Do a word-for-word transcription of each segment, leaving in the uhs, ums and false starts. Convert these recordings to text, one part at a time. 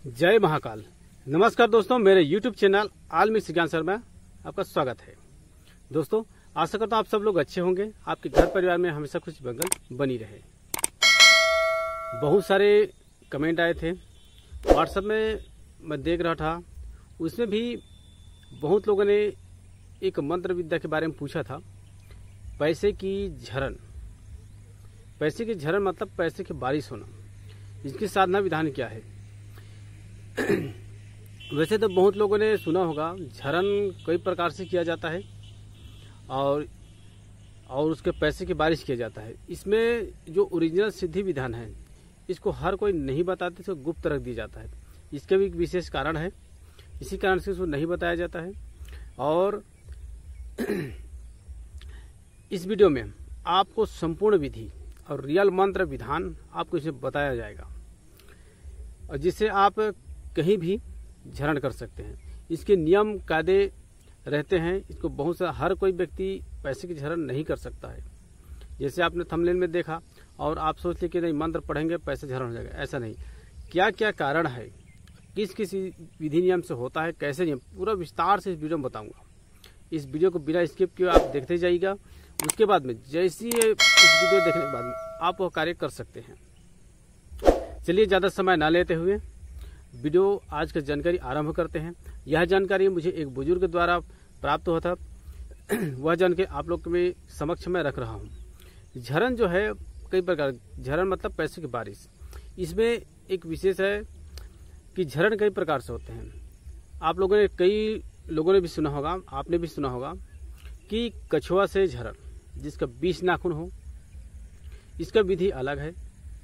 जय महाकाल। नमस्कार दोस्तों, मेरे यूट्यूब चैनल आलमी ज्ञान सर में आपका स्वागत है। दोस्तों, आशा करता हूं आप सब लोग अच्छे होंगे, आपके घर परिवार में हमेशा खुश मंगल बनी रहे। बहुत सारे कमेंट आए थे व्हाट्सएप में, मैं देख रहा था, उसमें भी बहुत लोगों ने एक मंत्र विद्या के बारे में पूछा था। पैसे की झरन, पैसे की झरन मतलब पैसे की बारिश होना, इसकी साधना विधान क्या है? वैसे तो बहुत लोगों ने सुना होगा, झरन कई प्रकार से किया जाता है और और उसके पैसे की बारिश किया जाता है। इसमें जो ओरिजिनल सिद्धि विधान है, इसको हर कोई नहीं बताते, इसको गुप्त रख दिया जाता है। इसके भी एक विशेष कारण है, इसी कारण से इसको नहीं बताया जाता है। और इस वीडियो में आपको संपूर्ण विधि और रियल मंत्र विधान आपको इसमें बताया जाएगा, और जिससे आप कहीं भी झरण कर सकते हैं। इसके नियम कायदे रहते हैं, इसको बहुत सा हर कोई व्यक्ति पैसे की झरण नहीं कर सकता है। जैसे आपने थंबनेल में देखा और आप सोच ले कि नहीं मंत्र पढ़ेंगे पैसे झरण हो जाएगा, ऐसा नहीं। क्या क्या कारण है, किस किस विधि नियम से होता है, कैसे नियम, पूरा विस्तार से इस वीडियो में बताऊंगा। इस वीडियो को बिना स्किप किए आप देखते जाइएगा। उसके बाद में जैसी इस वीडियो देखने के बाद में आप वो कार्य कर सकते हैं। चलिए ज़्यादा समय ना लेते हुए वीडियो आज की जानकारी आरंभ करते हैं। यह जानकारी मुझे एक बुजुर्ग द्वारा प्राप्त हुआ था, वह जानकारी आप लोग के समक्ष में रख रहा हूँ। झरन जो है कई प्रकार, झरन मतलब पैसे की बारिश। इसमें एक विशेष है कि झरन कई प्रकार से होते हैं। आप लोगों ने कई लोगों ने भी सुना होगा, आपने भी सुना होगा कि कछुआ से झरन, जिसका बीस नाखून हो, इसका विधि अलग है।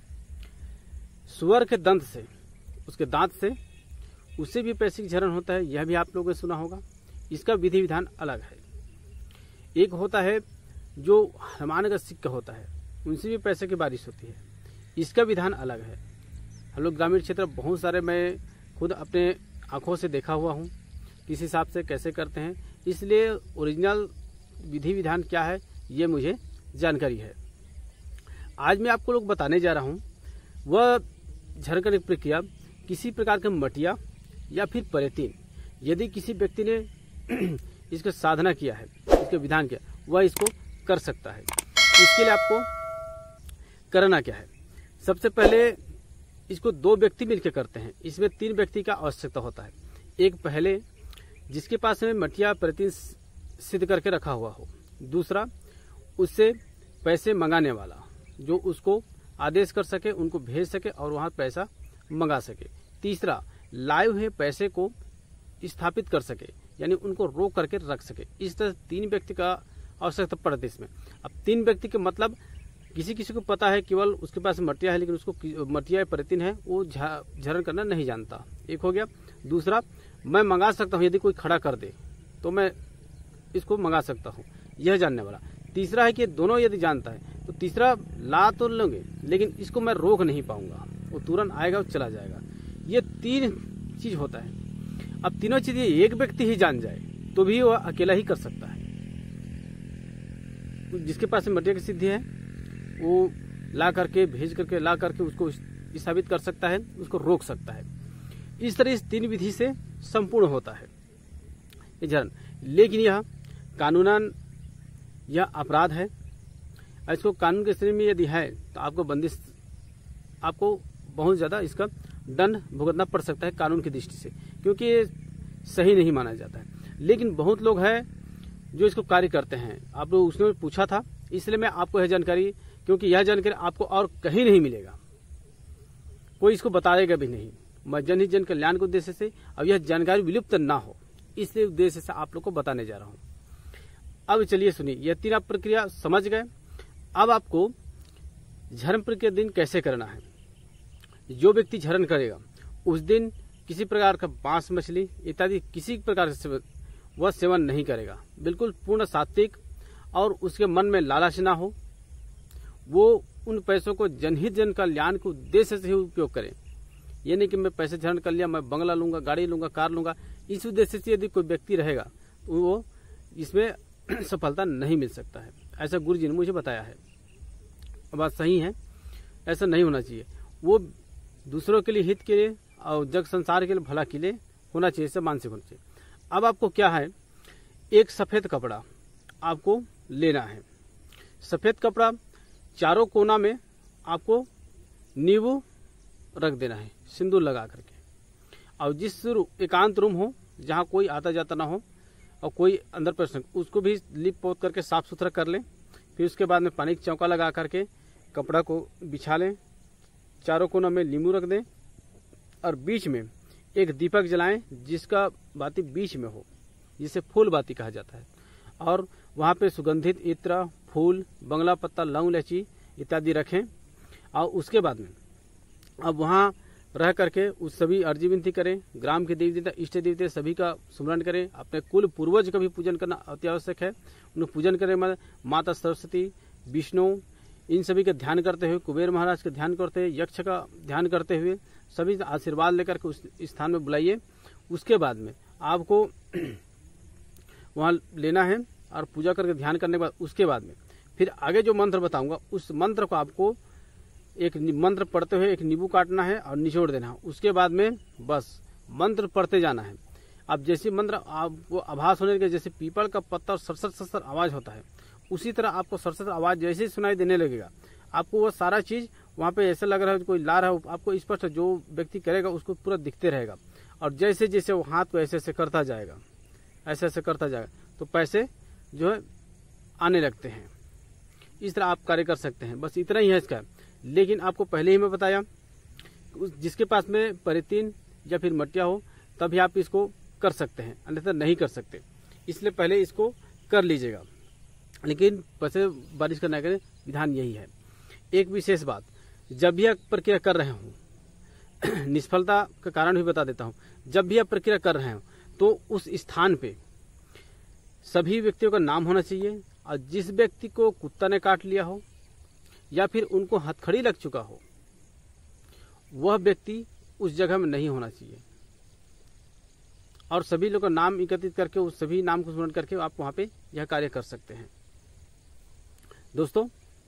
सुअर के दंत से, उसके दांत से, उससे भी पैसे की झरन होता है, यह भी आप लोगों ने सुना होगा। इसका विधि विधान अलग है। एक होता है जो हनुमान का सिक्का होता है, उनसे भी पैसे की बारिश होती है, इसका विधान अलग है। हम लोग ग्रामीण क्षेत्र बहुत सारे, मैं खुद अपने आंखों से देखा हुआ हूँ किस हिसाब से कैसे करते हैं, इसलिए ओरिजिनल विधि विधान क्या है ये मुझे जानकारी है। आज मैं आपको लोग बताने जा रहा हूँ वह झरन करने की प्रक्रिया। किसी प्रकार का मटिया या फिर परेतीन, यदि किसी व्यक्ति ने इसका साधना किया है, इसका विधान किया, वह इसको कर सकता है। इसके लिए आपको करना क्या है? सबसे पहले इसको दो व्यक्ति मिलकर करते हैं, इसमें तीन व्यक्ति का आवश्यकता होता है। एक पहले जिसके पास में मटिया परेतीन सिद्ध करके रखा हुआ हो, दूसरा उससे पैसे मंगाने वाला, जो उसको आदेश कर सके, उनको भेज सके और वहां पैसा मंगा सके, तीसरा लाए हुए पैसे को स्थापित कर सके, यानी उनको रोक करके रख सके। इस तरह तीन व्यक्ति का आवश्यकता पड़ती है इसमें। अब तीन व्यक्ति के मतलब, किसी किसी को पता है केवल उसके पास मटिया है, लेकिन उसको मटिया परेतीन है, वो झरन करना नहीं जानता, एक हो गया। दूसरा, मैं मंगा सकता हूँ, यदि कोई खड़ा कर दे तो मैं इसको मंगा सकता हूँ, यह जानने वाला। तीसरा है कि दोनों यदि जानता है तो तीसरा ला तो लेंगे, लेकिन इसको मैं रोक नहीं पाऊंगा, वो तुरंत आएगा और चला जाएगा। ये तीन चीज होता है। अब तीनों चीजें एक व्यक्ति ही जान जाए तो भी वह अकेला ही कर सकता है। तो जिसके पास मटिया की सिद्धि है वो ला करके, भेज करके, ला करके उसको साबित कर सकता है, उसको रोक सकता है। इस तरह इस तीन विधि से संपूर्ण होता है ये झरन। लेकिन यह कानूनन यह अपराध है। इसको कानून के श्रेणी में यदि है तो आपको बंदिश, आपको बहुत ज्यादा इसका दंड भुगतना पड़ सकता है कानून की दृष्टि से, क्योंकि ये सही नहीं माना जाता है। लेकिन बहुत लोग हैं जो इसको कार्य करते हैं। आप लोग उसने पूछा था, इसलिए मैं आपको यह जानकारी, क्योंकि यह जानकारी आपको और कहीं नहीं मिलेगा, कोई इसको बताएगा भी नहीं। मैं जन ही जन कल्याण के उद्देश्य से, अब यह जानकारी विलुप्त ना हो, इसलिए उद्देश्य से आप लोग को बताने जा रहा हूँ। अब चलिए सुनिए, यह तीन आप प्रक्रिया समझ गए। अब आपको झरन प्रक्रिया दिन कैसे करना है। जो व्यक्ति झरन करेगा उस दिन किसी प्रकार का मांस मछली इत्यादि किसी प्रकार से वह सेवन नहीं करेगा, बिल्कुल पूर्ण सात्विक, और उसके मन में लालच ना हो। वो उन पैसों को जनहित जन कल्याण के उद्देश्य से ही उपयोग करे। ये नहीं कि मैं पैसे झरन कर लिया, मैं बंगला लूंगा, गाड़ी लूंगा, कार लूंगा, इस उद्देश्य से यदि कोई व्यक्ति रहेगा तो वो इसमें सफलता नहीं मिल सकता है। ऐसा गुरु जी ने मुझे बताया है, बात सही है, ऐसा नहीं होना चाहिए। वो दूसरों के लिए, हित के लिए और जग संसार के लिए भला के लिए होना चाहिए, से मानसिक होना चाहिए। अब आपको क्या है, एक सफेद कपड़ा आपको लेना है। सफेद कपड़ा चारों कोना में आपको नींबू रख देना है सिंदूर लगा करके, और जिस एकांत रूम हो जहाँ कोई आता जाता ना हो और कोई अंदर प्रश्न, उसको भी लिप पोत करके साफ सुथरा कर लें। फिर उसके बाद में पानी का चौका लगा करके कपड़ा को बिछा लें, चारों कोनों में नींबू रख दें और बीच में एक दीपक जलाएं जिसका बाती बीच में हो, जिसे फूल बाती कहा जाता है। और वहाँ पे सुगंधित इत्र, फूल, बंगला पत्ता, लौंग, इलायची इत्यादि रखें। और उसके बाद में अब वहाँ रह करके उस सभी अर्जी विनती करें, ग्राम के देवी देवता, इष्ट देवता सभी का स्मरण करें। अपने कुल पूर्वज का भी पूजन करना अति आवश्यक है। उन्हें पूजन करें, माता सरस्वती, विष्णु, इन सभी का ध्यान करते हुए, कुबेर महाराज का ध्यान करते हुए, यक्ष का ध्यान करते हुए सभी आशीर्वाद लेकर के उस स्थान में बुलाइए। उसके बाद में आपको वहाँ लेना है और पूजा करके ध्यान करने के बाद उसके बाद में फिर आगे जो मंत्र बताऊंगा उस मंत्र को आपको एक मंत्र पढ़ते हुए एक नींबू काटना है और निचोड़ देना है। उसके बाद में बस मंत्र पढ़ते जाना है। अब जैसे मंत्र आपको आभास होने के, जैसे पीपल का पत्ता और सरसर सरसर आवाज होता है, उसी तरह आपको सरसर आवाज जैसे ही सुनाई देने लगेगा, आपको वो सारा चीज वहाँ पे ऐसा लग रहा है कोई ला रहा है, आपको स्पष्ट जो व्यक्ति करेगा उसको पूरा दिखते रहेगा। और जैसे जैसे वो हाथ को ऐसे ऐसे करता जाएगा, ऐसे ऐसे करता जाएगा, तो पैसे जो है आने लगते हैं। इस तरह आप कार्य कर सकते हैं। बस इतना ही है इसका। लेकिन आपको पहले ही मैं बताया, जिसके पास में परितीन या फिर मटिया हो तभी आप इसको कर सकते हैं, अन्यथा नहीं कर सकते। इसलिए पहले इसको कर लीजिएगा। लेकिन पैसे बारिश करने का विधान यही है। एक विशेष बात, जब भी आप प्रक्रिया कर रहे हो, निष्फलता का कारण भी बता देता हूँ, जब भी आप प्रक्रिया कर रहे हो तो उस स्थान पे सभी व्यक्तियों का नाम होना चाहिए। और जिस व्यक्ति को कुत्ता ने काट लिया हो या फिर उनको हथकड़ी लग चुका हो, वह व्यक्ति उस जगह में नहीं होना चाहिए। और सभी लोगों का नाम एकत्रित करके उस सभी नाम को स्मरण करके आप वहां पे यह कार्य कर सकते हैं। दोस्तों,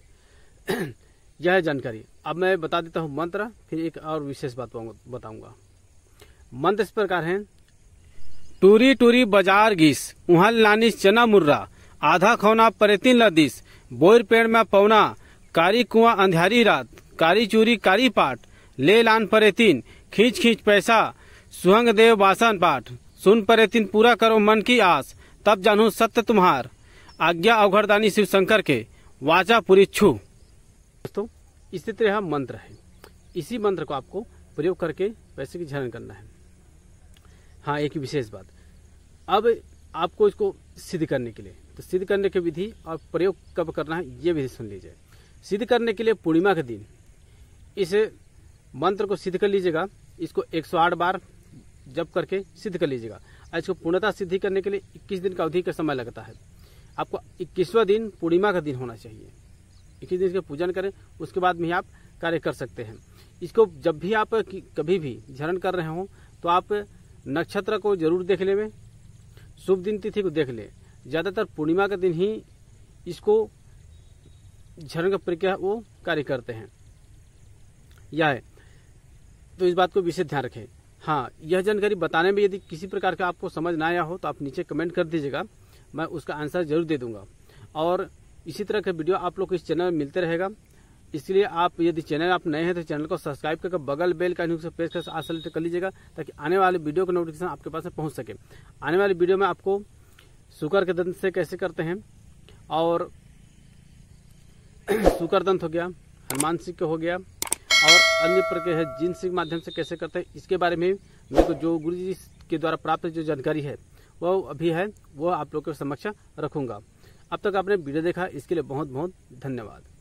यह जानकारी अब मैं बता देता हूं मंत्र, फिर एक और विशेष बात बताऊंगा। मंत्र इस प्रकार है। टूरी टूरी बाजार गीस, उहल लानिस चना मुर्रा, आधा खौना परेतीन लदिस, बोर पेड़ में पौना, कारी कुआं अंधियारी रात, कारी चूरी कारी पाट, ले लान परेतीन, खींच खींच पैसा, सुहंग देव बासन पाठ, सुन परेतीन पूरा करो मन की आस, तब जानू सत्य तुम्हार, आज्ञा अवघरदानी शिव शंकर के, वाचा पूरी छू। दोस्तों, इसी तरह मंत्र है। इसी मंत्र को आपको प्रयोग करके पैसे की झरण करना है। हाँ, एक विशेष बात, अब आपको इसको सिद्ध करने के लिए, तो सिद्ध करने की विधि और प्रयोग कब करना है ये विधि सुन लीजिए। सिद्ध करने के लिए पूर्णिमा के दिन इस मंत्र को सिद्ध कर लीजिएगा। इसको एक सौ आठ बार जप करके सिद्ध कर लीजिएगा। और इसको पूर्णतः सिद्धि करने के लिए इक्कीस दिन का अवधि का समय लगता है। आपको इक्कीसवां दिन पूर्णिमा का दिन होना चाहिए। इक्कीस दिन का पूजन करें, उसके बाद में ही आप कार्य कर सकते हैं। इसको जब भी आप कभी भी झरण कर रहे हो तो आप नक्षत्र को जरूर देख लें, शुभ दिन तिथि को देख ले। ज्यादातर पूर्णिमा के दिन ही इसको झरण का प्रक्रिया वो कार्य करते हैं। यह है, तो इस बात को विशेष ध्यान रखें। हाँ, यह जानकारी बताने में यदि किसी प्रकार का आपको समझ ना आया हो तो आप नीचे कमेंट कर दीजिएगा, मैं उसका आंसर जरूर दे दूंगा। और इसी तरह के वीडियो आप लोग को इस चैनल में मिलते रहेगा। इसलिए आप यदि चैनल आप नए हैं तो चैनल को सब्सक्राइब करके बगल बेल का से प्रेस कर सेलेक्ट कर लीजिएगा, ताकि आने वाले वीडियो का नोटिफिकेशन आपके पास पहुंच सके। आने वाले वीडियो में आपको शुकर के दंत से कैसे करते हैं, और शुकर दंत हो गया, हनुमान सिंह हो गया, और अन्य प्रकार है जिन सिंह के माध्यम से कैसे करते हैं, इसके बारे में मेरे को जो गुरु जी के द्वारा प्राप्त जो जानकारी है वो अभी है, वो आप लोग के समक्ष रखूंगा। अब तक आपने वीडियो देखा, इसके लिए बहुत बहुत धन्यवाद।